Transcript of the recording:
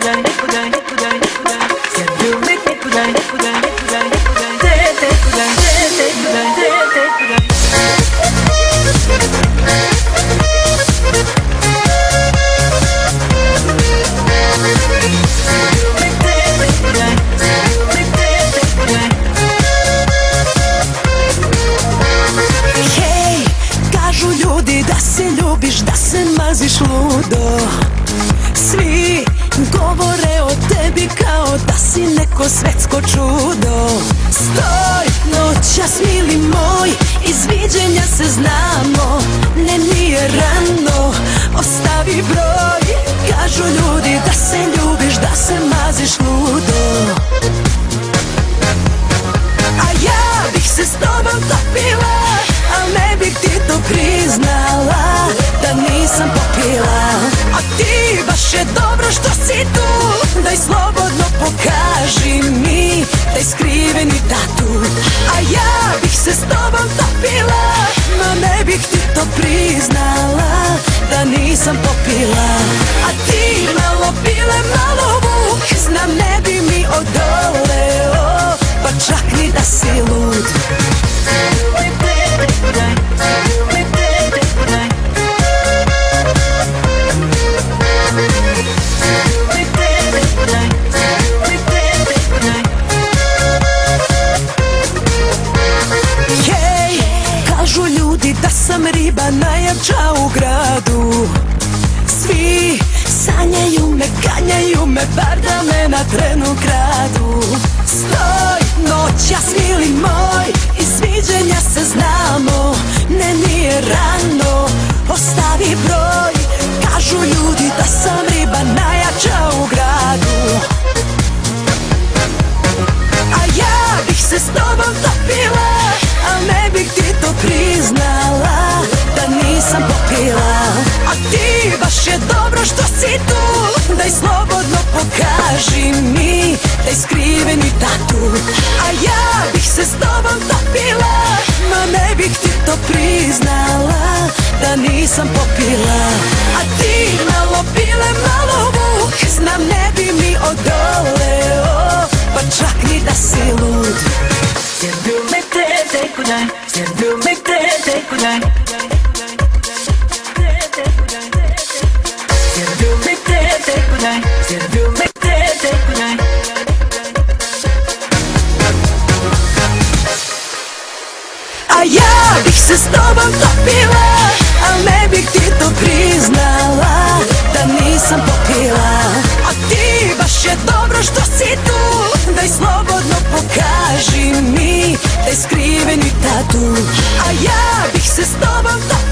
Da se maziš ludo, svi govore o tebi kao da si neko svetsko čudo. Stoj, noćas mili moj, iz viđenja se znamo, ne nije rano, ostavi broj. Kažu ljudi da se ljubiš, da se maziš ludo, a ja bih se s tobom topila, al ne bih ti to priznala da nisam popila. A ti baš je dobro što si tu, daj slobodno pokaži mi taj skriveni tatu. A ja bih se s tobom topila, no ne bih ti to priznala da nisam popila. A ti malo pile, malo vuk, znam ne bi mi odoleo, pa čak ni da si lud. Kažu ljudi da sam riba najjača u gradu, svi sanjaju me, ganjaju me, bar da me na trenu kradu. Stoj, noćas mili moj, iz viđenja se znamo, ne nije rano, ostavi broj. Kažu ljudi da sam riba najjača u gradu, a ja bih se s tobom topila, al ne bih ti to priznala da nisam popila. A ti baš je dobro što si tu, daj slobodno pokaži mi taj skriveni tatu. A ja bih se s tobom topila, no ne bih ti to priznala da nisam popila. A ti malo pile, malo vuk, znam ne bi mi odoleo, pa čak ni da si lud. A ja bih se s tobom topila, al ne bih ti to priznala da nisam popila. A ti baš je dobro što si tu, daj slobodno pokaži mi taj skriveni tatu. A ja bih se s tobom topila,